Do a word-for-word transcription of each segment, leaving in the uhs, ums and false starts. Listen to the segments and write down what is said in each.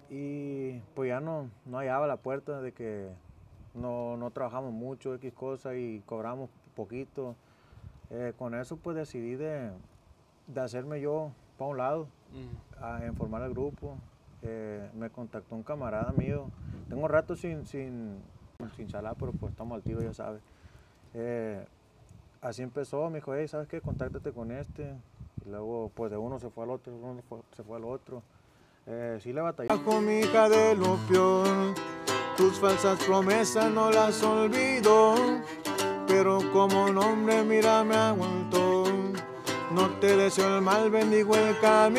y pues ya no, no hallaba la puerta de que no, no trabajamos mucho, X cosas y cobramos poquito. Eh, con eso pues decidí de, de hacerme yo para un lado, Mm. a informar al grupo. Eh, me contactó un camarada mío. Tengo rato sin, sin, sin chalar, pero pues estamos al tiro, ya sabes. Eh, así empezó, me dijo, hey, ¿sabes qué? Contáctate con este. Y luego pues de uno se fue al otro, uno fue- se fue al otro. Eh, sí le batallé. Bajo mi hija de lo peor, tus falsas promesas no las olvido, pero como un hombre mira me aguantó. No te deseo el mal, bendigo el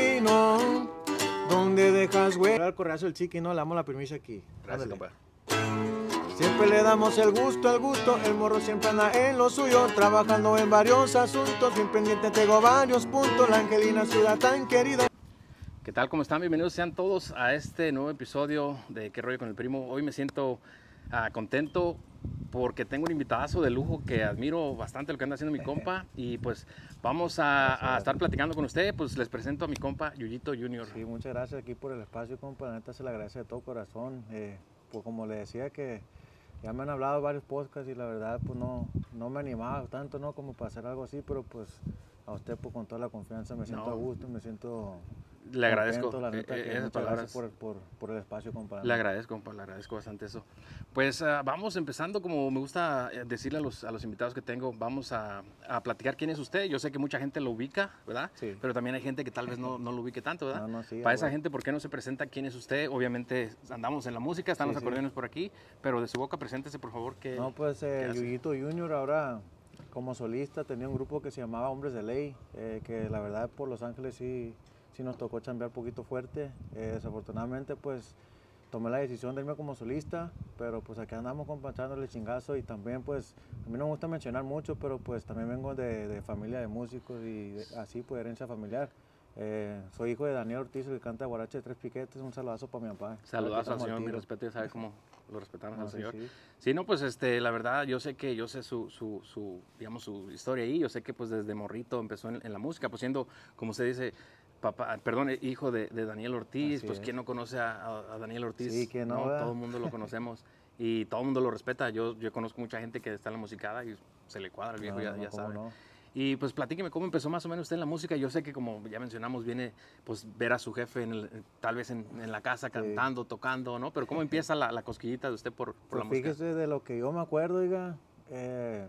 camino donde dejas huella. Al correazo el chiqui, no, le damos la primicia aquí. Gracias, Ándale. compa. Siempre le damos el gusto, el gusto, el morro siempre anda en lo suyo, trabajando en varios asuntos, bien pendiente tengo varios puntos, la Angelina ciudad tan querida. ¿Qué tal? ¿Cómo están? Bienvenidos sean todos a este nuevo episodio de ¿Qué rollo con el primo? Hoy me siento uh, contento porque tengo un invitadazo de lujo que admiro bastante lo que anda haciendo mi compa y pues vamos a, a estar platicando con usted. Pues les presento a mi compa Yuyito Junior. Sí, muchas gracias aquí por el espacio, compa, la neta se le agradece de todo corazón. Eh, pues como le decía que ya me han hablado varios podcasts y la verdad pues no, no me animaba tanto, ¿no? Como para hacer algo así, pero pues a usted pues con toda la confianza me siento No. a gusto, me siento Le agradezco contento, la neta, eh, que esas muchas palabras. gracias por, por, por el espacio, compa. Le agradezco, compa, le agradezco bastante eso. Pues uh, vamos empezando, como me gusta decirle a los, a los invitados que tengo, vamos a, a platicar quién es usted. Yo sé que mucha gente lo ubica, ¿verdad? Sí. Pero también hay gente que tal vez no, no lo ubique tanto, ¿verdad? No, no, sí, Para esa bueno. gente, ¿por qué no se presenta quién es usted? Obviamente andamos en la música, están Sí, los sí. acordeones por aquí, pero de su boca preséntese, por favor. ¿Qué, No, pues eh, qué hace? Yuyito Junior ahora como solista tenía un grupo que se llamaba Hombres de Ley, eh, que la verdad por Los Ángeles sí, sí nos tocó chambear un poquito fuerte. Eh, desafortunadamente pues tomé la decisión de irme como solista, pero pues aquí andamos compachándole chingazo y también pues a mí no me gusta mencionar mucho, pero pues también vengo de, de familia de músicos y de, así pues herencia familiar. Eh, soy hijo de Daniel Ortiz, que canta Guarache de Tres Piquetes. Un saludazo para mi papá. Saludazo al señor, mi respeto, ya sabe cómo lo respetamos no, al sí, señor. Sí. Sí, no, pues este, la verdad, yo sé que yo sé su, su, su, digamos, su historia ahí. Yo sé que pues desde morrito empezó en, en la música, pues siendo, como usted dice, papá, perdón, hijo de, de Daniel Ortiz. Así pues es. quién no conoce a, a Daniel Ortiz. Sí, que no, no, todo el mundo lo conocemos y todo el mundo lo respeta. Yo, yo conozco mucha gente que está en la musicada y se le cuadra el viejo, no, ya, no, no, ya sabe. No. Y pues platíqueme cómo empezó más o menos usted en la música. Yo sé que como ya mencionamos, viene pues ver a su jefe en el, tal vez en, en la casa cantando, sí. tocando, ¿no? Pero ¿cómo empieza la, la cosquillita de usted por, por pues la música? Fíjese, de lo que yo me acuerdo, oiga, eh,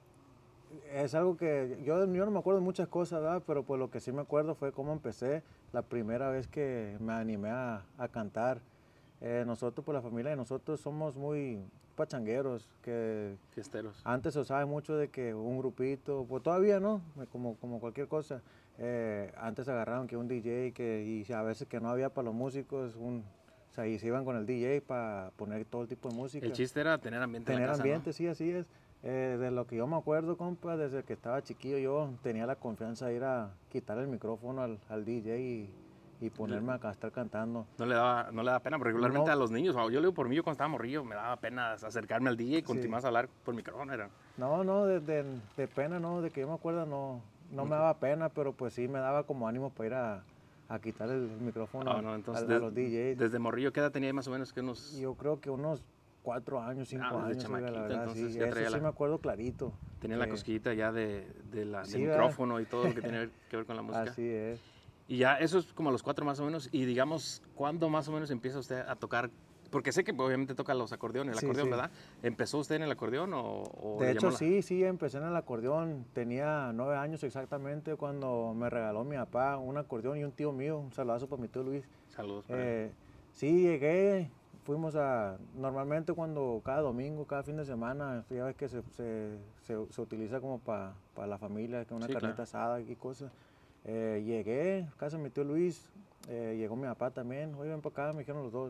es algo que yo, yo no me acuerdo de muchas cosas, ¿verdad? Pero pues lo que sí me acuerdo fue cómo empecé la primera vez que me animé a, a cantar. Eh, nosotros, pues la familia de nosotros somos muy pachangueros, que fiesteros. Antes se usaba mucho de que un grupito, pues todavía no, como, como cualquier cosa. Eh, antes agarraron que un D J que, y a veces que no había para los músicos, un, o sea, y se iban con el D J para poner todo el tipo de música. El chiste era tener ambiente tener en la casa, ambiente, ¿no? sí, así es. Eh, de lo que yo me acuerdo, compa, desde que estaba chiquillo yo tenía la confianza de ir a quitar el micrófono al, al D J y, y ponerme acá a estar cantando. No le daba, no le daba pena, regularmente no. a los niños, yo le digo por mí, yo cuando estaba morrillo, me daba pena acercarme al D J y continuar sí. a hablar por micrófono. Era. No, no, de, de, de pena no, de que yo me acuerdo no, no okay. me daba pena, pero pues sí me daba como ánimo para ir a, a quitar el micrófono oh, no, entonces, a, desde, a los D Js. Desde morrillo, ¿qué edad tenía más o menos? Que unos... Yo creo que unos cuatro años, cinco ah, años, oiga, la verdad, entonces sí, ya eso la, sí me acuerdo clarito. Tenía que, la cosquillita ya de, de la, sí, del micrófono y todo lo que tiene que ver con la música. Así es. Y ya eso es como a los cuatro más o menos, y digamos, ¿cuándo más o menos empieza usted a tocar? Porque sé que obviamente toca los acordeones, el sí, acordeón, sí. ¿verdad? ¿Empezó usted en el acordeón o...? o de hecho, la... sí, sí, empecé en el acordeón. Tenía nueve años exactamente cuando me regaló mi papá un acordeón y un tío mío. Un saludazo para mi tío Luis. Saludos. Eh, sí, llegué, fuimos a... Normalmente cuando cada domingo, cada fin de semana, ya ves que se, se, se, se utiliza como para pa la familia, que una sí, carnita claro. asada y cosas. Eh, llegué, casa de mi tío Luis, eh, llegó mi papá también. Oye, ven para acá, me dijeron los dos.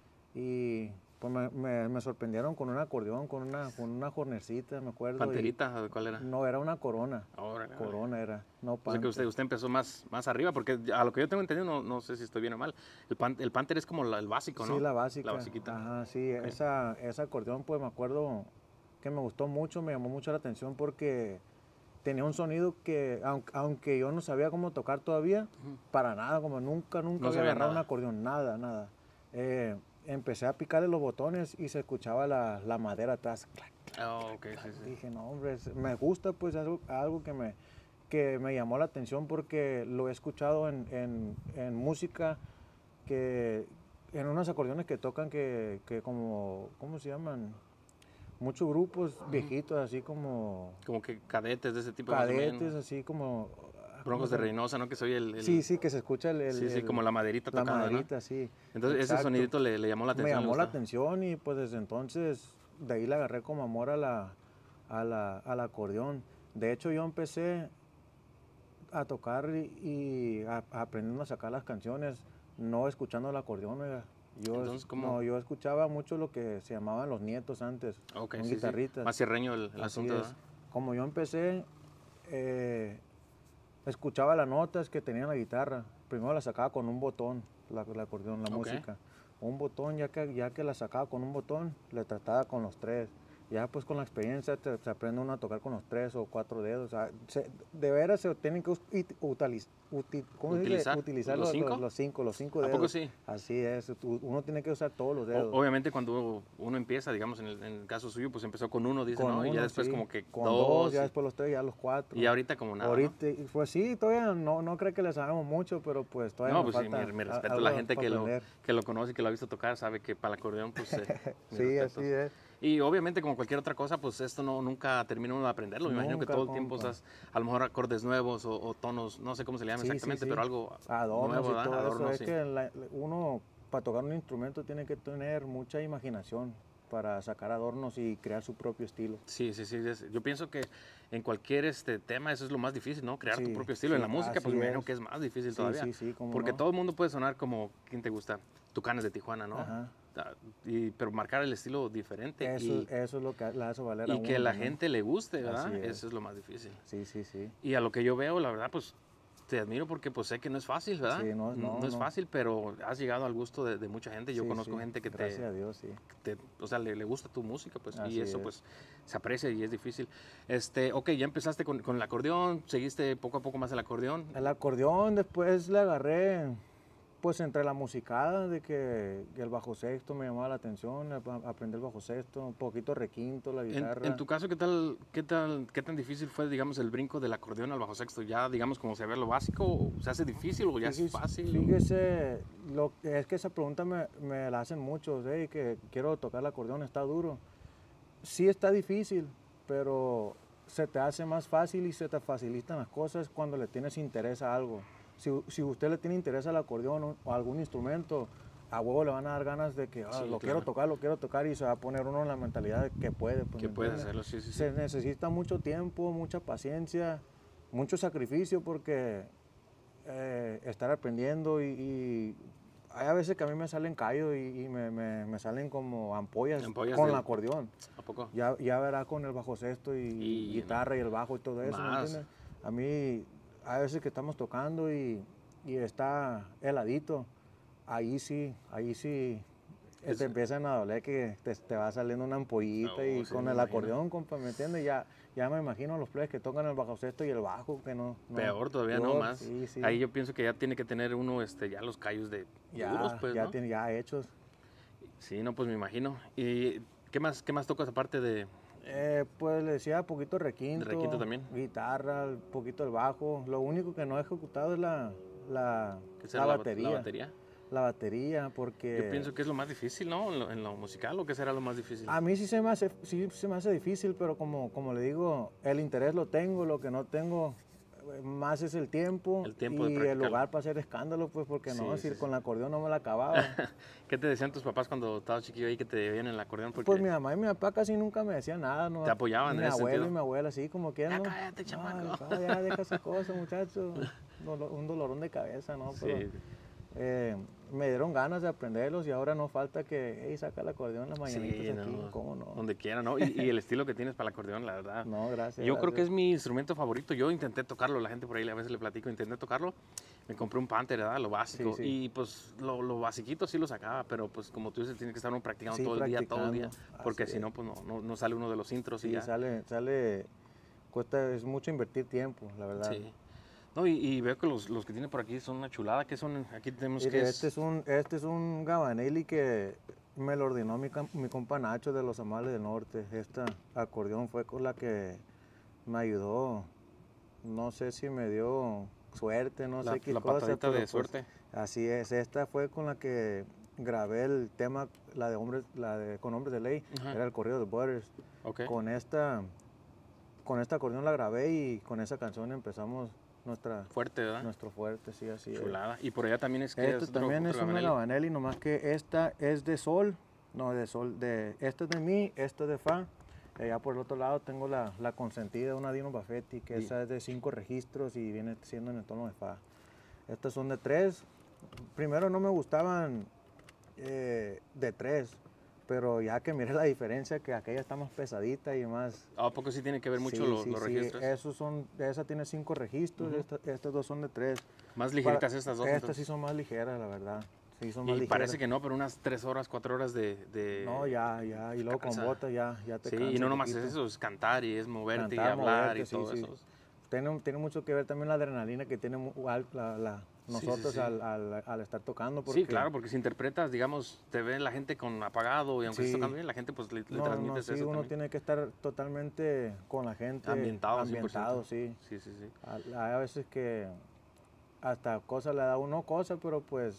Y pues me, me, me sorprendieron con un acordeón, con una, con una jornercita, me acuerdo. ¿Panterita? ¿Cuál era? No, era una corona. Ahora, corona era, no panther. O sea que usted, usted empezó más, más arriba, porque a lo que yo tengo entendido, no, no sé si estoy bien o mal, el, pan, el panther es como la, el básico, ¿no? Sí, la básica. La basiquita. Ajá, sí, okay. esa, esa acordeón, pues me acuerdo que me gustó mucho, me llamó mucho la atención porque tenía un sonido que, aunque, aunque yo no sabía cómo tocar todavía, uh-huh. para nada, como nunca, nunca no había agarrado nada. un acordeón, nada, nada. eh, empecé a picarle los botones y se escuchaba la, la madera atrás. Clac, clac, Oh, ok, sí, sí. dije, no, hombre, es- me gusta pues algo, algo que, me, que me llamó la atención porque lo he escuchado en, en, en música, que en unos acordeones que tocan que, que como, ¿cómo se llaman? Muchos grupos viejitos, así como Como que cadetes de ese tipo más o cadetes, menos. así como... Broncos de Reynosa, ¿no? Que soy el... el- Sí, sí, que se escucha el... el- Sí, sí, el- como la maderita la tocando, ¿no? maderita, sí. Entonces ese Exacto. sonidito le, le llamó la Me atención. le llamó la gustó. atención y pues desde entonces de ahí le agarré como amor a la, a la, al acordeón. De hecho yo empecé a tocar y, y a- aprendiendo a sacar las canciones, no escuchando el acordeón. oiga. Yo, Entonces, ¿cómo? no, yo escuchaba mucho lo que se llamaban los nietos antes, Ok, con sí, sí. guitarritas. Más cierreño el, el Así asunto, es. ¿verdad? Como yo empecé, eh, escuchaba las notas que tenía la guitarra. Primero la sacaba con un botón, la, el acordeón, la Ok. música. Un botón, ya que, ya que la sacaba con un botón, le trataba con los tres. Ya pues con la experiencia te- se aprende uno a tocar con los tres o cuatro dedos. O sea, se- de veras se tienen que us- it- utiliz- uti- ¿cómo se dice? ¿Utilizar? Utilizar ¿Los los, cinco? los- los cinco, los cinco ¿A dedos. poco sí? Así es, tú- uno tiene que usar todos los O- dedos. obviamente cuando uno empieza, digamos en el, en el caso suyo, pues empezó con uno, dice, Con ¿no? y ya uno, después sí. como que con dos. ya y- después los tres, ya los cuatro. y ahorita como nada, ¿no? Ahorita, pues sí, todavía no, no creo que le sabemos mucho, pero pues todavía No, nos pues sí, falta mi, mi a- respeto a algo la gente para que lo, aprender. que lo conoce y que lo ha visto tocar, sabe que para el acordeón, pues... eh, mis Sí, respetos. así es. Y obviamente como cualquier otra cosa, pues esto no nunca termina uno de aprenderlo. Me imagino que Nunca, todo el tiempo compa. usas a lo mejor acordes nuevos o, o tonos, no sé cómo se le llama Sí, sí, exactamente, sí. pero algo Adornos nuevo, y ¿verdad? todo Adornos, eso. sí. Es que la- uno, para tocar un instrumento, tiene que tener mucha imaginación para sacar adornos y crear su propio estilo. Sí, sí, sí. es- Yo pienso que en cualquier este tema eso es lo más difícil, ¿no? Crear tu Sí, propio estilo. En sí, la música, pues así me imagino es. que es más difícil Sí, todavía. sí, sí, cómo porque no. todo el mundo puede sonar como, ¿quién te gusta? Tucanes de Tijuana, ¿no? Ajá. Ah, Y, pero marcar el estilo diferente Eso, y, eso es lo que la hace valer a y uno que la también. gente le guste, ¿verdad? Así es. Eso es lo más difícil. Sí, sí, sí. Y a lo que yo veo, la verdad, pues te admiro porque pues sé que no es fácil, ¿verdad? Sí, no, no, es no. fácil, pero has llegado al gusto de, de mucha gente. Yo Sí, conozco sí, gente que gracias te, a Dios, sí. te- o sea, le, le gusta tu música, pues, Así y eso es. pues se aprecia y es difícil. Este, ok, ya empezaste con, con el acordeón, seguiste poco a poco más el acordeón. El acordeón después le agarré, pues entre la musicada de que el bajo sexto me llamaba la atención, ap- aprender el bajo sexto, un poquito requinto, la En, guitarra. en tu caso, ¿qué tal, qué tal, qué tan difícil fue, digamos, el brinco del acordeón al bajo sexto? Ya, digamos, como se ve lo básico, ¿o ¿se hace difícil o ya es Fíjese- fácil? Fíjese, lo, es que esa pregunta me, me la hacen muchos, ¿eh? Que quiero tocar el acordeón, está duro. Sí está difícil, pero se te hace más fácil y se te facilitan las cosas cuando le tienes interés a algo. Si, si usted le tiene interés al acordeón o, o algún instrumento, a huevo le van a dar ganas de que ah, Sí, lo claro. quiero tocar, lo quiero tocar y se va a poner uno en la mentalidad de que puede. Pues, Que ¿me puedes entiende? hacerlo, sí, sí, sí. Se necesita mucho tiempo, mucha paciencia, mucho sacrificio porque eh, estar aprendiendo y, y hay a veces que a mí me salen callos y, y me, me- me salen como ampollas, Ampollas con del- el acordeón. ¿A poco? Ya, ya verá con el bajo sexto y, Y- guitarra y el bajo y todo eso, ¿me Más. entiende? A mí hay veces que estamos tocando y, y está heladito, ahí sí, ahí sí eh, Es- te empiezan a doler que te, te va saliendo una ampollita No, y sí, con me el imagino. acordeón, compa, ¿me entiendes? Ya, ya me imagino los players que tocan el bajo sexto y el bajo, que no. no Peor todavía, no peor, más. sí, sí. Ahí yo pienso que ya tiene que tener uno este, ya los callos de ya, duros, pues, ya, ¿no? tiene, ya hechos. Sí, no, pues me imagino. ¿Y qué más, qué más tocas aparte de...? Eh, pues le decía poquito requinto, requinto también? guitarra, un poquito el bajo. Lo único que no he ejecutado es la, la, ¿Qué será la la, batería. la batería? La batería, porque Yo pienso que es lo más difícil, ¿no? En lo, en lo musical, ¿o qué será lo más difícil? a mí sí se me hace, sí se me hace difícil, pero como, como le digo, el interés lo tengo, lo que no tengo eh, más es el tiempo, El tiempo de y el practicarlo. lugar para hacer escándalo, pues porque Sí, no, sí, si sí. con el acordeón no me la acababa. ¿Qué te decían tus papás cuando estabas chiquillo ahí que te veían en el acordeón? Porque Pues mi mamá y mi papá casi nunca me decían nada, ¿no? Te apoyaban Mi en ese abuelo sentido. y mi abuela, así como quieran, Ya ¿no? cállate, No, chamaco. no, ya deja esas cosas, muchacho. Dolo- un dolorón de cabeza, ¿no? Pero, Sí, eh, me dieron ganas de aprenderlos y ahora no falta que, hey, saca el acordeón en las sí, mañanitas aquí, no, ¿cómo no? donde quiera, ¿no? Y, y el estilo que tienes para el acordeón, la verdad. No, gracias. Yo creo que es gracias. mi instrumento favorito. Yo intenté tocarlo, la gente por ahí a veces le platico, intenté tocarlo. Me compré un Panther, ¿verdad? Lo básico. Sí, sí. Y pues lo, lo basiquito sí lo sacaba, pero pues como tú dices, tiene que estar uno practicando Sí, todo el día, todo el día. practicando, Porque así si es. no, pues no, no, no sale uno de los intros y Sí, ya. sale, sale, cuesta, es mucho invertir tiempo, la verdad. Sí. No, y, y veo que los, los que tiene por aquí son una chulada. ¿Qué son? Aquí tenemos Mire, que este es... es un, este es un Gabanelli que me lo ordenó mi, cam- mi compa Nacho de los Amales del Norte. Esta acordeón fue con la que me ayudó. No sé si me dio suerte, no La, sé qué la cosa, patadita pero de pues suerte. así es. Esta fue con la que grabé el tema, la de hombres, la de con Hombres de Ley, Ajá. era el corrido de Butters. Ok. Con esta, con esta acordeón la grabé y con esa canción empezamos nuestra, Fuerte, ¿verdad? nuestro fuerte, sí, así es. Chulada. Y por allá también es que Esto es otro, también otro es una Gabanelli. Gabanelli, nomás que esta es de sol, no de sol, de esta es de mi, esta es de fa. Y allá por el otro lado tengo la, la consentida, una Dino Buffetti, que Y- esa es de cinco registros y viene siendo en el tono de fa. Estas son de tres. Primero no me gustaban eh, de tres, pero ya que miré la diferencia, que aquella está más pesadita y más... ¿A poco sí tiene que ver mucho Sí, los, sí, los sí, registros? esos son, esa tiene cinco registros, Ujú. esta- estas dos son de tres. Más Para- ligeritas estas dos. Estas entonces. sí son más ligeras, la verdad. Sí, son más Y ligeras. parece que no, pero unas tres horas, cuatro horas de... de No, ya, ya. Y luego con cansa. bota ya, ya te Sí, cansa y no un nomás poquito. es eso, es cantar y es moverte y Cantar, hablar moverte, y sí, todo sí. eso. Tiene, tiene mucho que ver también la adrenalina que tiene mu- al- la- la- Sí, nosotros sí, sí. Al, al- al estar tocando. Porque, Sí, claro, porque si interpretas, digamos, te ve la gente con apagado y aunque Sí. estés tocando bien, la gente pues le, le No, transmites no, sí, eso uno también. tiene que estar totalmente con la gente. Ambientado, ambientado, cien por ciento. sí. Sí, sí, sí. A, a veces que hasta cosas le da uno cosas, pero pues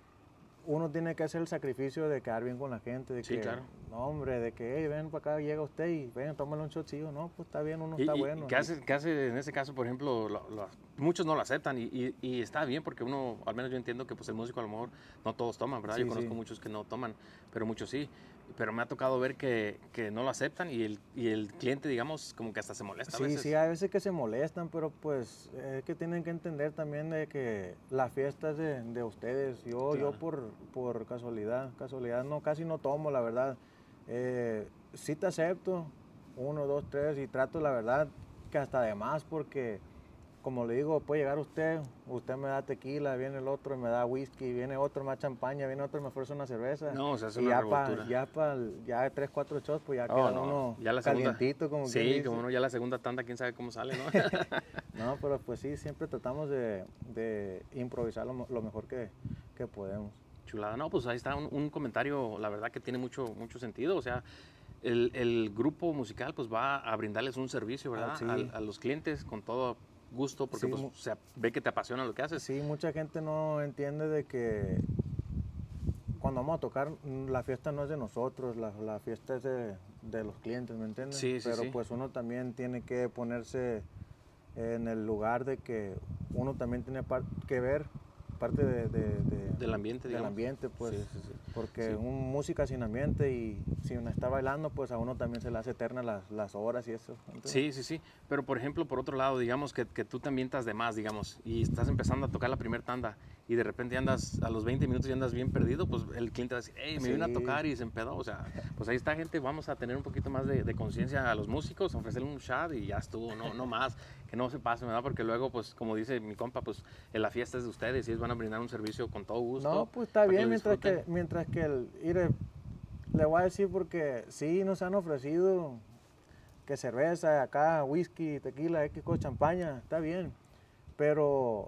uno tiene que hacer el sacrificio de quedar bien con la gente, de Sí, que, claro. no hombre, de que, hey, ven para acá, llega usted y ven, tómale un shotcillo, no, pues está bien, uno ¿Y, está y bueno. qué, hace, qué hace en ese caso, por ejemplo? Lo- lo- muchos no lo aceptan y, y- y está bien porque uno, al menos yo entiendo que pues el músico a lo mejor no todos toman, ¿verdad? Sí, Yo conozco sí. muchos que no toman, pero muchos sí. Pero me ha tocado ver que, que no lo aceptan y el, y el cliente, digamos, como que hasta se molesta a Sí, veces. sí, hay veces que se molestan, pero pues es que tienen que entender también de que la fiesta es de, de ustedes. Yo, Claro. yo por, por casualidad, casualidad, no, casi no tomo, la verdad. Eh, sí te acepto, uno, dos, tres, y trato, la verdad, que hasta de más, porque como le digo, puede llegar usted, usted me da tequila, viene el otro y me da whisky, viene otro más champaña, viene otro y me ofrece una cerveza. No, o sea, es y una ya pa, revoltura. ya pa, ya tres, cuatro shots, pues ya Oh, queda no, uno ya la segunda- calientito, como quien Sí, dice. como no, ya la segunda tanda, quién sabe cómo sale, ¿no? No, pero pues sí, siempre tratamos de, de improvisar lo, mo- lo mejor que, que podemos. Chulada, no, pues ahí está un, un comentario, la verdad que tiene mucho, mucho sentido, o sea, el, el grupo musical pues va a brindarles un servicio, ¿verdad? Ah, sí. Al- a los clientes con todo gusto, porque Sí, pues mu- se ve que te apasiona lo que haces. Sí, mucha gente no entiende de que cuando vamos a tocar, mm, la fiesta no es de nosotros, la, la fiesta es de, de los clientes, ¿me entiendes? Sí, sí, Pero sí. pues uno también tiene que ponerse en el lugar de que uno también tiene par- que ver parte de, de- de- Del ambiente, del digamos. ambiente, pues, Sí, sí, sí. porque Sí. un, música sin ambiente y sin estar bailando, pues a uno también se le hace eterna las, las horas y eso. ¿entiendes? Sí, sí, sí. Pero por ejemplo, por otro lado, digamos que, que tú te ambientas de más, digamos, y estás empezando a tocar la primera tanda y de repente andas a los veinte minutos y andas bien perdido, pues el cliente va a decir, hey, me vino a Sí. tocar y se empedó. O sea, pues ahí está, gente, vamos a tener un poquito más de, de conciencia a los músicos, ofrecerle un shot y ya estuvo, no, no más, que no se pase, ¿verdad? Porque luego, pues como dice mi compa, pues en la fiesta es de ustedes y ellos van a brindar un servicio con todo gusto. No, pues está para que bien, lo mientras que, disfruten. mientras que el, mire, le voy a decir porque sí nos han ofrecido que cerveza, acá whisky, tequila, X cosa, champaña, está bien, pero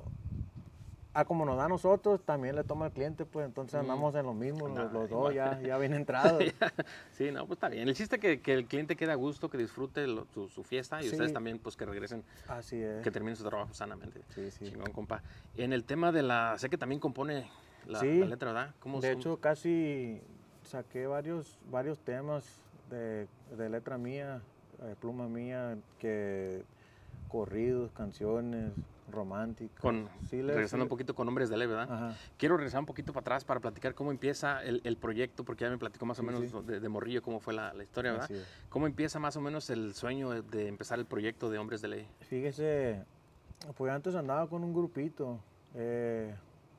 a como nos da a nosotros, también le toma al cliente, pues entonces Mm. andamos en lo mismo, Nah, los, los igual. dos ya, ya bien entrados. Sí, no, pues está bien. El chiste es que, que el cliente quede a gusto, que disfrute lo- su, su fiesta y Sí. ustedes también, pues que regresen, Así es. que terminen su trabajo sanamente. Sí, sí. Chingón, compa. En el tema de la, sé que también compone la, Sí. la letra, ¿verdad? ¿Cómo, De cómo- hecho, casi saqué varios, varios temas de, de letra mía, eh, pluma mía, que corridos, canciones, románticas. con, Sí, le- regresando sí un poquito con Hombres de Ley, ¿verdad? Ajá. Quiero regresar un poquito para atrás para platicar cómo empieza el, el proyecto, porque ya me platicó más o Sí, menos sí. De, de Morrillo cómo fue la, la historia, ¿verdad? Así es. ¿Cómo empieza más o menos el sueño de, de empezar el proyecto de Hombres de Ley? Fíjese, pues antes andaba con un grupito, eh,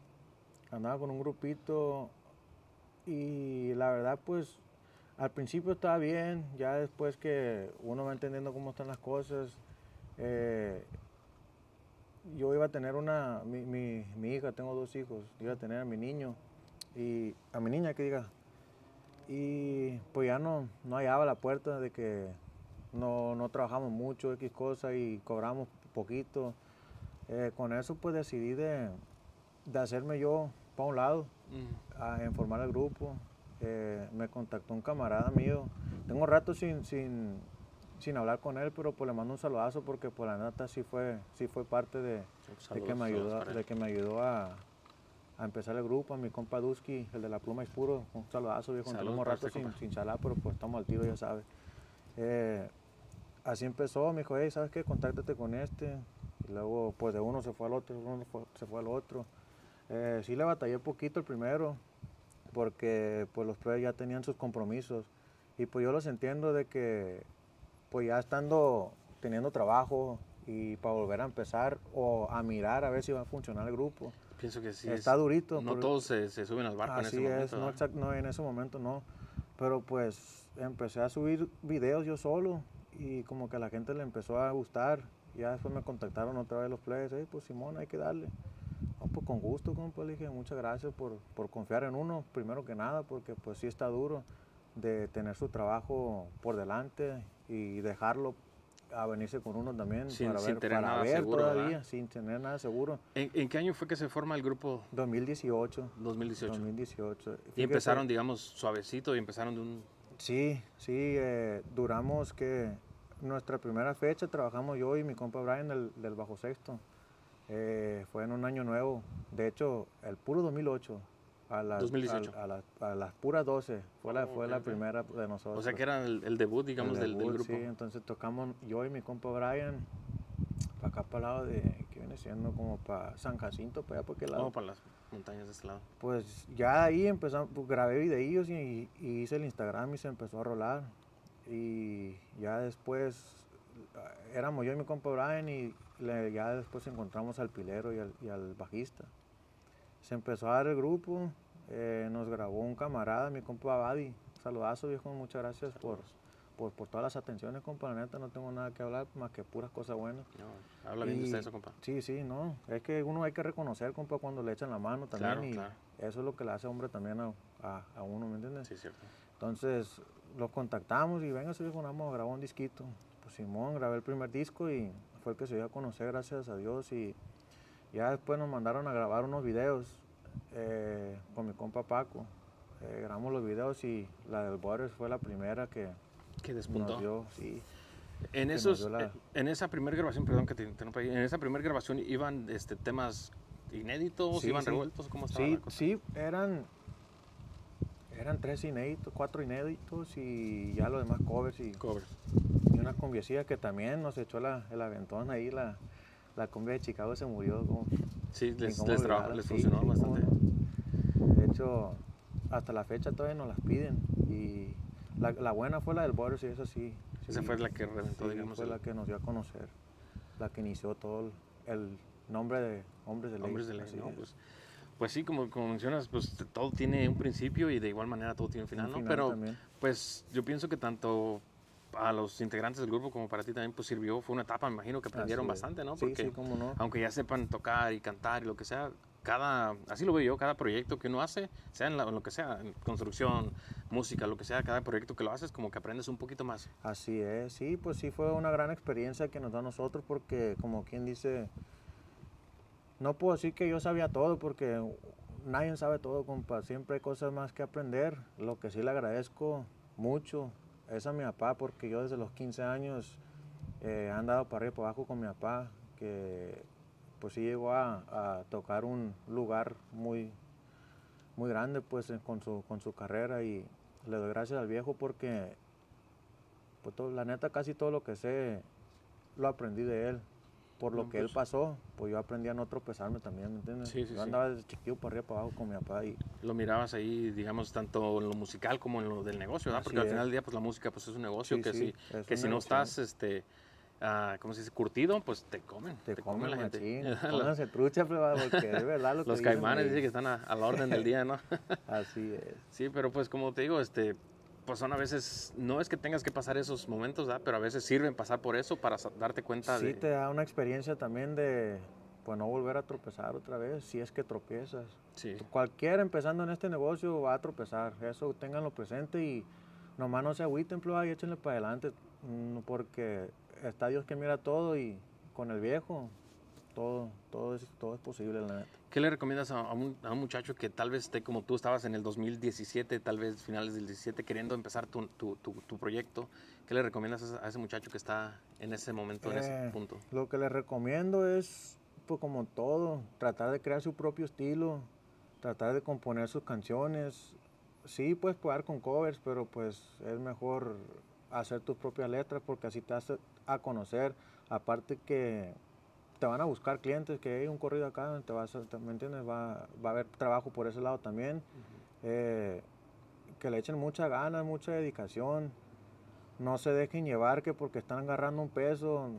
andaba con un grupito y la verdad pues al principio estaba bien, ya después que uno va entendiendo cómo están las cosas, eh, yo iba a tener una, mi, mi, mi hija, tengo dos hijos, iba a tener a mi niño y a mi niña que diga, y pues ya no, no hallaba la puerta de que no, no trabajamos mucho, X cosa y cobramos poquito. Eh, con eso pues decidí de, de hacerme yo para un lado, Mm. a informar al grupo. Eh, me contactó un camarada mío. Tengo rato sin, sin, sin hablar con él, pero pues le mando un saludazo porque pues la neta sí fue, sí fue parte de, de que me ayudó, de que me ayudó a, a empezar el grupo. A mi compa Dusky, el de la pluma es puro, un saludazo, viejo. Salud, Tenemos rato este sin, compa. sin charlar, pero pues estamos al tiro, ya sabes. Eh, así empezó, me dijo, hey, ¿sabes qué? Contáctate con este. Y luego pues de uno se fue al otro, uno fue- se fue al otro. Eh, sí le batallé poquito el primero, porque pues los players ya tenían sus compromisos. Y pues yo los entiendo de que pues ya estando, teniendo trabajo y para volver a empezar o a mirar a ver si va a funcionar el grupo. Pienso que sí. Está es, durito. No por- todos se, se suben al barco en ese Así es, momento. no, ¿verdad? exact- no, en ese momento no. Pero pues empecé a subir videos yo solo y como que a la gente le empezó a gustar. Ya después me contactaron otra vez los players, hey, pues Simón, hay que darle. No, pues con gusto, compa, le dije, muchas gracias por, por confiar en uno, primero que nada, porque pues sí está duro de tener su trabajo por delante y dejarlo a venirse con uno también Sin- para sin ver, tener para nada ver seguro, todavía, ¿verdad? sin tener nada seguro. ¿En, en qué año fue que se forma el grupo dos mil dieciocho. dos mil dieciocho? dos mil dieciocho. Y Fíjese, empezaron, digamos, suavecito y empezaron de un... sí, sí, eh, duramos que nuestra primera fecha trabajamos yo y mi compa Brian del, del Bajo Sexto. Eh, fue en un año nuevo, de hecho, el puro dos mil ocho, a las, dos mil dieciocho. A, a las, a las puras doce, fue, la, Oh, fue ok, la ok. primera de nosotros. O sea que era el, el debut, digamos, El del, del debut, grupo. sí, entonces tocamos yo y mi compa Brian, para acá para el lado de, que viene siendo como para San Jacinto, para allá por aquel lado. Vamos para las montañas de este lado. Pues ya ahí empezamos, pues, grabé videillos y, y hice el Instagram y se empezó a rolar. Y ya después éramos yo y mi compa Brian y le- ya después encontramos al pilero y al, y al bajista. Se empezó a dar el grupo, eh, nos grabó un camarada, mi compa Abadi. Saludazo, viejo, muchas gracias por, por, por todas las atenciones, compa. La neta no tengo nada que hablar más que puras cosas buenas. No, habla bien de Y- usted eso, compa. Sí, sí, no. Es que uno hay que reconocer, compa, cuando le echan la mano también. Claro, y claro. eso es lo que le hace hombre también a, a, a uno, ¿me entiendes? Sí, cierto. Entonces los contactamos y venga, se dijo, vamos a grabar un disquito. Pues Simón, grabé el primer disco y fue el que se dio a conocer, gracias a Dios. Y ya después nos mandaron a grabar unos videos eh, con mi compa Paco. Eh, grabamos los videos y la del Waters fue la primera que Que despuntó. nos dio, sí. En, que esos, nos dio la- en esa primera grabación, perdón que te interrumpa ahí, en esa primera grabación iban este, temas inéditos, Sí, iban sí. revueltos, ¿cómo estaba Sí, la cosa? sí, eran, eran tres inéditos, cuatro inéditos y ya los demás covers y, Covers. y una cumbiecilla que también nos echó la, el aventón ahí, la, la cumbia de Chicago se murió. Como, Sí, ni les, cómo les, olvidarla, traba- les sí, funcionó sí, cómo bastante. no. De hecho, hasta la fecha todavía nos las piden y la, la buena fue la del Boris y esa sí. Esa sí, fue la que reventó, sí, digamos, fue el- la que nos dio a conocer, la que inició todo el, el nombre de Hombres de Ley. Hombres de Ley, así ¿no? es. Pues, pues sí, como, como mencionas, pues t- todo tiene un principio y de igual manera todo tiene un final, Un ¿no? final Pero también. pues yo pienso que tanto a los integrantes del grupo como para ti también pues sirvió, fue una etapa, me imagino que aprendieron Así es. bastante, ¿no? Sí, Porque sí, cómo no. aunque ya sepan tocar y cantar y lo que sea, cada, así lo veo yo, cada proyecto que uno hace, sea en, la- en lo que sea, en construcción, música, lo que sea, cada proyecto que lo haces como que aprendes un poquito más. Así es, sí, pues sí fue una gran experiencia que nos da a nosotros porque como quien dice, no puedo decir que yo sabía todo porque nadie sabe todo, compa, siempre hay cosas más que aprender. Lo que sí le agradezco mucho es a mi papá porque yo desde los quince años eh, he andado para arriba y para abajo con mi papá, que pues sí llegó a, a tocar un lugar muy, muy grande pues en- con su, con su carrera y le doy gracias al viejo porque pues todo- la neta casi todo lo que sé lo aprendí de él. Por lo No, que él pues. pasó, pues yo aprendí a no tropezarme también, ¿me entiendes? Sí, sí, yo sí. andaba desde chiquillo para arriba para abajo con mi papá y Lo mirabas ahí, digamos, tanto en lo musical como en lo del negocio, ¿verdad? Así Porque al es. final del día, pues la música pues es un negocio Sí, que sí, si, es que un si no negocio. estás, este, ah, ¿cómo se dice? Curtido, pues te comen. te, come comen la gente. machín. Pónganse trucha, pleba, porque es verdad lo que Los dicen caimanes ahí. dicen que están a, a la orden del día, ¿no? Así es. Sí, pero pues como te digo, este, pues son a veces, no es que tengas que pasar esos momentos, ¿verdad? Pero a veces sirven pasar por eso para sa- darte cuenta Sí de... te da una experiencia también de pues no volver a tropezar otra vez, si es que tropiezas. Sí, Cualquiera empezando en este negocio va a tropezar, eso ténganlo presente y nomás no se agüiten, pleba, y échenle para adelante, mm, porque está Dios que mira todo y con el viejo todo, todo es, todo es posible, la neta. ¿Qué le recomiendas a, a, un, a un muchacho que tal vez esté como tú estabas en el dos mil diecisiete, tal vez finales del diecisiete, queriendo empezar tu, tu, tu, tu proyecto? ¿Qué le recomiendas a ese muchacho que está en ese momento, en Eh, ese punto? Lo que le recomiendo es, pues como todo, tratar de crear su propio estilo, tratar de componer sus canciones. Sí, puedes jugar con covers, pero pues es mejor hacer tus propias letras porque así te hace a conocer. Aparte que te van a buscar clientes, que hay un corrido acá, te vas a, ¿me entiendes? Va, va a haber trabajo por ese lado también. Uh-huh. eh, que le echen mucha ganas, mucha dedicación. No se dejen llevar que porque están agarrando un peso,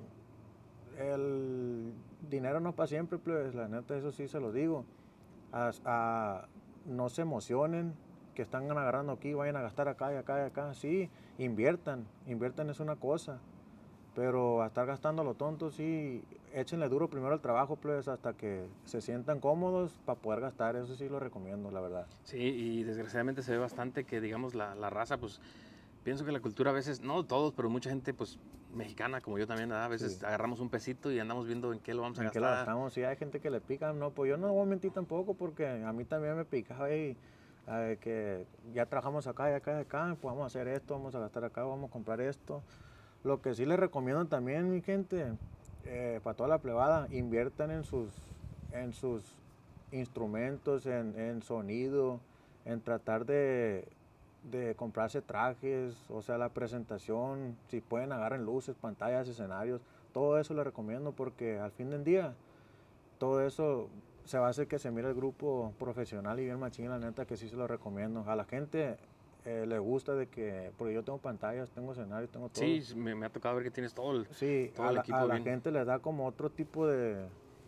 el dinero no es para siempre, pues, la neta, eso sí se lo digo. A, a, no se emocionen que están agarrando aquí, vayan a gastar acá y acá y acá. Sí, inviertan, inviertan es una cosa, pero a estar gastando lo tonto, sí, échenle duro primero al trabajo, pues, hasta que se sientan cómodos para poder gastar. Eso sí lo recomiendo, la verdad. Sí, y desgraciadamente se ve bastante que, digamos, la, la raza, pues, pienso que la cultura a veces, no todos, pero mucha gente, pues, mexicana, como yo también, ¿verdad? A veces sí. Agarramos un pesito y andamos viendo en qué lo vamos a ¿En gastar. qué lo gastamos? Sí, hay gente que le pica, no, pues yo no voy a mentir tampoco porque a mí también me pica y eh, que ya trabajamos acá y acá y acá, pues vamos a hacer esto, vamos a gastar acá, vamos a comprar esto. Lo que sí les recomiendo también, mi gente, eh, para toda la plebada, inviertan en sus, en sus instrumentos, en, en sonido, en tratar de, de comprarse trajes, o sea, la presentación, si pueden agarren luces, pantallas, escenarios, todo eso les recomiendo porque al fin del día, todo eso se va a hacer que se mire el grupo profesional y bien machín, la neta que sí se lo recomiendo. A la gente eh, le gusta de que, porque yo tengo pantallas, tengo escenarios, tengo todo. Sí, me, me ha tocado ver que tienes todo el, sí, todo a el la, equipo a bien. la gente le da como otro tipo de,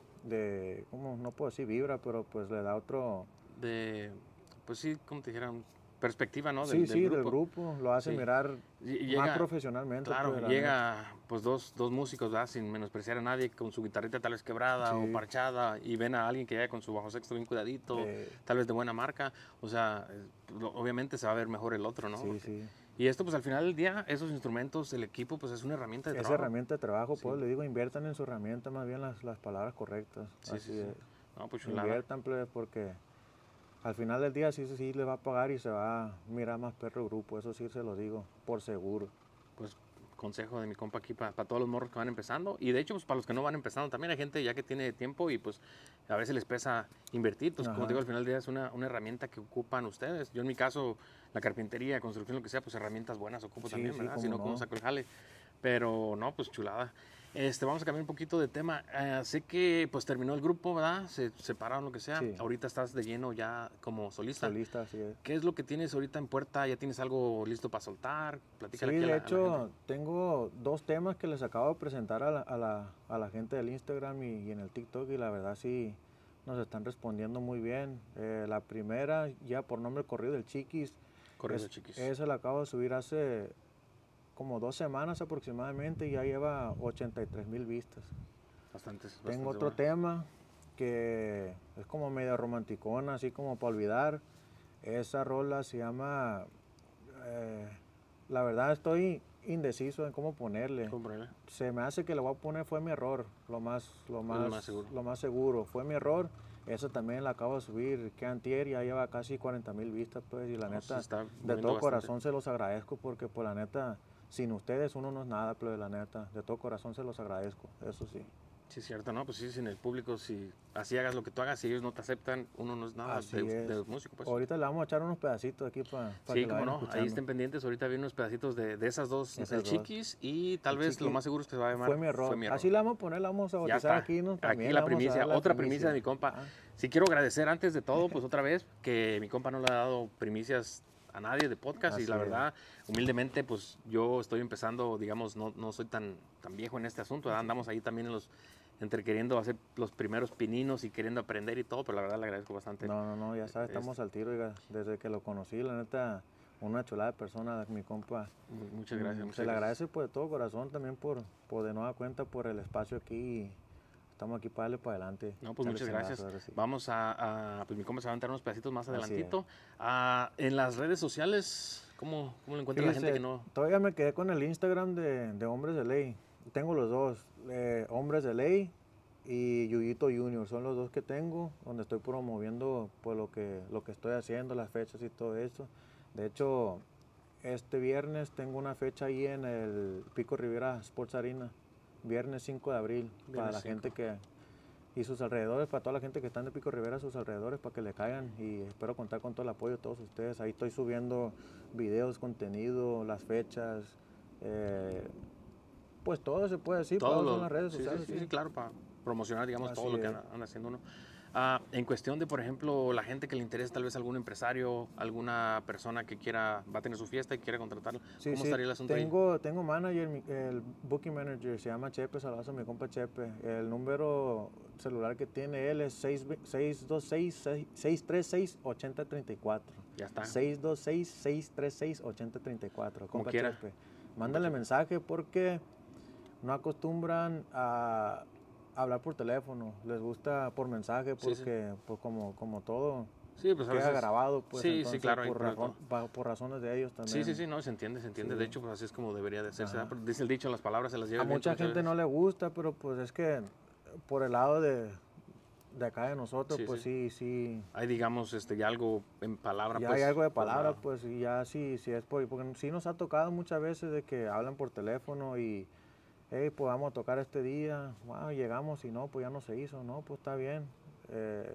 de, ¿cómo? No puedo decir vibra, pero pues le da otro... De, pues sí, como te dijeran, perspectiva, ¿no? Sí, Del, sí, del grupo. del grupo, lo hace sí. mirar llega, más profesionalmente. Claro, pues, llega neta. pues dos, dos músicos, ¿verdad? Sin menospreciar a nadie, con su guitarrita tal vez quebrada sí. o parchada, y ven a alguien que llega con su bajo sexto bien cuidadito, eh. tal vez de buena marca, o sea, obviamente se va a ver mejor el otro, ¿no? Sí, Porque, sí. Y esto, pues al final del día, esos instrumentos, el equipo, pues es una herramienta de es trabajo. Es herramienta de trabajo, sí. pues le digo, inviertan en su herramienta, más bien las, las palabras correctas. Sí, Así sí, es. sí. No, pues chulada. Inviertan, pues, porque al final del día sí, sí le va a pagar y se va a mirar más perro el grupo, eso sí se lo digo, por seguro. Pues consejo de mi compa aquí para pa todos los morros que van empezando, y de hecho pues para los que no van empezando también hay gente ya que tiene tiempo y pues a veces les pesa invertir, pues Ajá. como te digo, al final del día es una, una herramienta que ocupan ustedes. Yo en mi caso, la carpintería, construcción, lo que sea, pues herramientas buenas ocupo sí, también, ¿verdad? Sí, si no, no, ¿cómo saco el jale? Pero no, pues chulada. Este, vamos a cambiar un poquito de tema. Uh, sé que pues terminó el grupo, ¿verdad? Se separaron, lo que sea. Sí. Ahorita estás de lleno ya como solista. Solista, sí es. ¿Qué es lo que tienes ahorita en puerta? ¿Ya tienes algo listo para soltar? Platícale sí, aquí de a la, hecho, a la tengo dos temas que les acabo de presentar a la, a la, a la gente del Instagram y, y en el TikTok, y la verdad sí nos están respondiendo muy bien. Eh, la primera, ya por nombre Corrido del Chiquis. Corrido del Chiquis. Esa la acabo de subir hace como dos semanas aproximadamente y ya lleva ochenta y tres mil vistas. Bastantes. Tengo bastante otro bueno. tema que es como medio romanticona, así como para olvidar. Esa rola se llama, eh, la verdad estoy indeciso en cómo ponerle. ¿Cómo ponerle? Se me hace que lo voy a poner, fue mi error, lo más, lo más, lo más seguro. Lo más seguro, fue mi error. Esa también la acabo de subir, que antier ya lleva casi cuarenta mil vistas, pues, y la no, neta, de todo bastante. Corazón se los agradezco porque, pues, la neta, sin ustedes uno no es nada, pero la neta, de todo corazón se los agradezco, eso sí. Sí, es cierto, ¿no? Pues sí, sin el público, si así hagas lo que tú hagas, si ellos no te aceptan, uno no es nada de, es. de músico. Pues. Ahorita le vamos a echar unos pedacitos aquí para pa sí, que como no, escuchando. Ahí estén pendientes, ahorita vienen unos pedacitos de, de esas dos, esas el dos. Chiquis, y tal el vez chiqui, lo más seguro es que se va a llamar Fue mi error. Fue mi error. Así la vamos a poner, la vamos a bautizar aquí, ¿no? También aquí la primicia, la otra primicia. primicia de mi compa. Ah. Sí quiero agradecer antes de todo, pues otra vez, que mi compa no le ha dado primicias a nadie de podcast. Así y la es. Verdad, humildemente, pues yo estoy empezando, digamos, no, no soy tan, tan viejo en este asunto, ¿verdad? Andamos ahí también en los, entre queriendo hacer los primeros pininos y queriendo aprender y todo, pero la verdad le agradezco bastante. No, no, no, ya sabes, estamos al tiro, oiga, desde que lo conocí, la neta, una chulada de persona, mi compa. Muchas gracias. Se muchas le gracias. agradece pues de todo corazón también por, por de nueva cuenta por el espacio aquí. Estamos aquí para darle para adelante. No, pues muchas gracias. Sí. Vamos a, a, pues mi compa se va a aventar unos pedacitos más adelantito. Ah, en las redes sociales, ¿cómo, cómo lo encuentra Fíjese, la gente que no? Todavía me quedé con el Instagram de, de Hombres de Ley. Tengo los dos, eh, Hombres de Ley, y Yuyito Junior, son los dos que tengo, donde estoy promoviendo pues, lo, que, lo que estoy haciendo, las fechas y todo eso. De hecho, este viernes tengo una fecha ahí en el Pico Rivera Sports Arena, viernes cinco de abril, viernes para la cinco. Gente que, y sus alrededores, para toda la gente que está en el Pico Rivera, sus alrededores, para que le caigan, y espero contar con todo el apoyo de todos ustedes. Ahí estoy subiendo videos, contenido, las fechas, eh, pues todo se puede decir, todo lo, en las redes sí, sociales. Sí, sí, sí, claro, para promocionar, digamos, Así todo lo que es. anda, anda haciendo uno. Uh, en cuestión de, por ejemplo, la gente que le interesa, tal vez algún empresario, alguna persona que quiera, va a tener su fiesta y quiere contratarlo, sí, ¿cómo sí, estaría el asunto tengo, ahí? Tengo manager, el booking manager, se llama Chepe Salvazo, mi compa Chepe. El número celular que tiene él es seis dos seis, seis tres seis, ocho cero tres cuatro. Ya está. seis dos seis, seis tres seis, ocho cero tres cuatro. Como compa quiera. Chepe. Mándale mensaje porque no acostumbran a hablar por teléfono, les gusta por mensaje porque sí, sí. Pues como, como todo sí, pues a queda veces, grabado, pues sí, entonces, sí, claro, por, razón, por, por razones de ellos también. Sí, sí, sí, no, se entiende, se entiende, sí. De hecho, pues así es como debería de hacerse, dice el dicho, las palabras se las lleva a el mucha viento, gente veces. No le gusta, pero pues es que por el lado de, de acá de nosotros, sí, pues sí, sí, sí. Hay, digamos, este, ya algo en palabra, ya pues. hay algo de palabra, pues, y ya sí, sí es por, porque sí nos ha tocado muchas veces de que hablan por teléfono y hey, pues vamos a tocar este día, wow, llegamos y no, pues ya no se hizo, no, pues está bien, eh,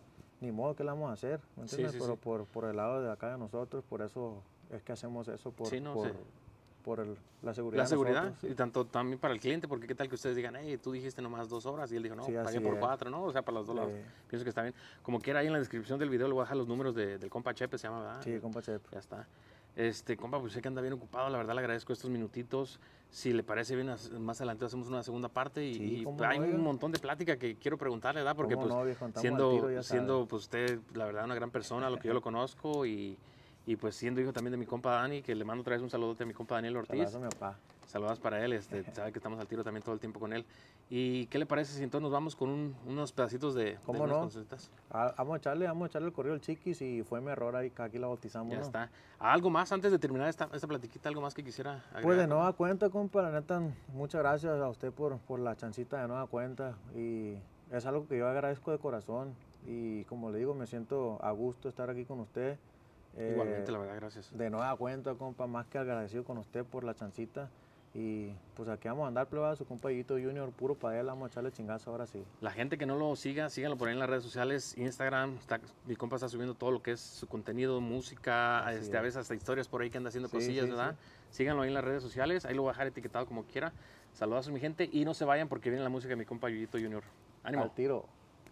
ni modo que le vamos a hacer, ¿me entiendes? Sí, sí, Pero sí. Por, por el lado de acá de nosotros, por eso es que hacemos eso, por, sí, no, por, sí. por el, la seguridad. La seguridad, nosotros, sí. Y tanto también para el cliente, porque qué tal que ustedes digan, hey, tú dijiste nomás dos horas, y él dijo, no, sí, pagué por es. cuatro, ¿no? O sea, para los dos lados. Eh. Pienso que está bien. Como quiera, ahí en la descripción del video le voy a dejar los números de, del compa Chepe, se llama, ¿verdad? Sí, compa Chepe. Ya está. Este, compa, pues sé que anda bien ocupado, la verdad le agradezco estos minutitos. Si le parece bien, más adelante hacemos una segunda parte y, sí, y hay no, un montón de plática que quiero preguntarle, ¿verdad? Porque pues no, viejo, siendo, siendo pues usted, la verdad, una gran persona, lo que yo lo conozco y, y pues siendo hijo también de mi compa Dani, que le mando otra vez un saludote a mi compa Daniel Ortiz. Saludos a mi papá. Saludos para él, este, sabe que estamos al tiro también todo el tiempo con él. ¿Y qué le parece si entonces nos vamos con un, unos pedacitos de, ¿Cómo de no? Consultas? Ah, vamos a echarle, vamos a echarle el correo al Chiquis y fue mi error ahí, que aquí la bautizamos. Ya ¿no? está. ¿Algo más antes de terminar esta, esta platiquita, algo más que quisiera agregar? Pues de nueva cuenta, compa, la neta, muchas gracias a usted por, por la chancita de nueva cuenta y es algo que yo agradezco de corazón y como le digo, me siento a gusto estar aquí con usted. Igualmente, eh, la verdad, gracias. De nueva cuenta, compa, más que agradecido con usted por la chancita. Y pues aquí vamos a andar, plebada, su compa Yuyito Junior, puro para él, vamos a echarle chingazo ahora sí. La gente que no lo siga, síganlo por ahí en las redes sociales, Instagram, está, mi compa está subiendo todo lo que es su contenido, música, este, a veces hasta historias por ahí que anda haciendo sí, cosillas, sí, ¿verdad? Sí. Síganlo ahí en las redes sociales, ahí lo voy a dejar etiquetado como quiera. Saludos a mi gente y no se vayan porque viene la música de mi compa Yuyito Junior. Ánimo. Al tiro.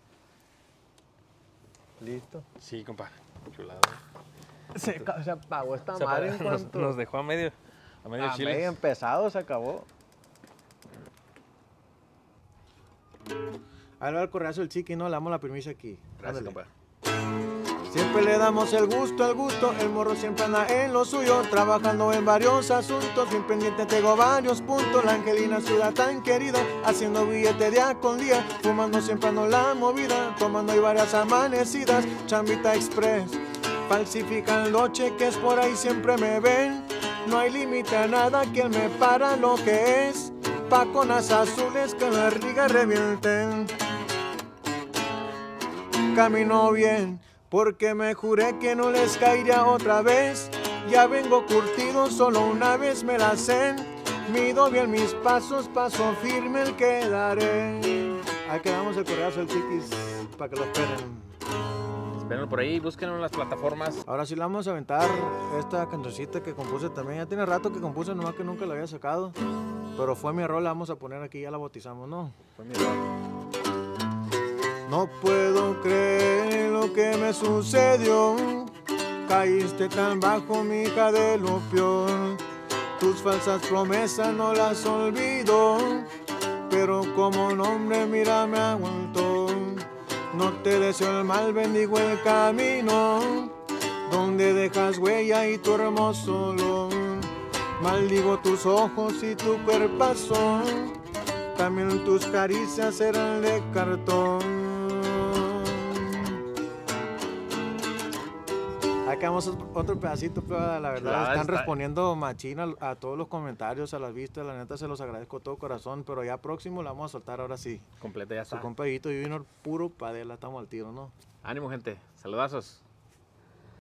Listo. Sí, compa. Chulado. Se, se apagó esta se madre en nos, nos dejó a medio. A medio a chile. medio empezado, se acabó. Ahí va el correazo del Chiqui, no, le damos la primicia aquí. Gracias, compa. Siempre le damos el gusto, el gusto, el morro siempre anda en lo suyo, trabajando en varios asuntos, bien pendiente tengo varios puntos, la Angelina ciudad tan querida, haciendo billete día con día, fumando siempre ando la movida, tomando hay varias amanecidas, Chambita Express, falsificando cheques por ahí siempre me ven, no hay límite a nada quien me para lo que es, paconas azules que la riga revienten, camino bien. Porque me juré que no les caería otra vez. Ya vengo curtido, solo una vez me la hacen. Mido bien mis pasos, paso firme el que daré. Ahí quedamos el correazo del Chiquis para que lo esperen. Espérenlo por ahí, búsquenlo en las plataformas. Ahora sí le vamos a aventar esta cancioncita que compuse también. Ya tiene rato que compuse, nomás que nunca la había sacado. Pero fue mi error, la vamos a poner aquí, ya la bautizamos, ¿no? Fue mi error. No puedo creer lo que me sucedió. Caíste tan bajo, mija, de lo peor. Tus falsas promesas no las olvido, pero como un hombre, mira, me aguantó. No te deseo el mal, bendigo el camino donde dejas huella y tu hermoso olor. Maldigo tus ojos y tu cuerpazo, también tus caricias serán de cartón. Acá vamos otro pedacito, pero la verdad La están está- respondiendo machina a todos los comentarios, a las vistas, la neta se los agradezco de todo corazón, pero ya próximo la vamos a soltar ahora sí. Completa ya Su está. compa Higuito Junior, puro padela, estamos al tiro, ¿no? Ánimo, gente. Saludazos.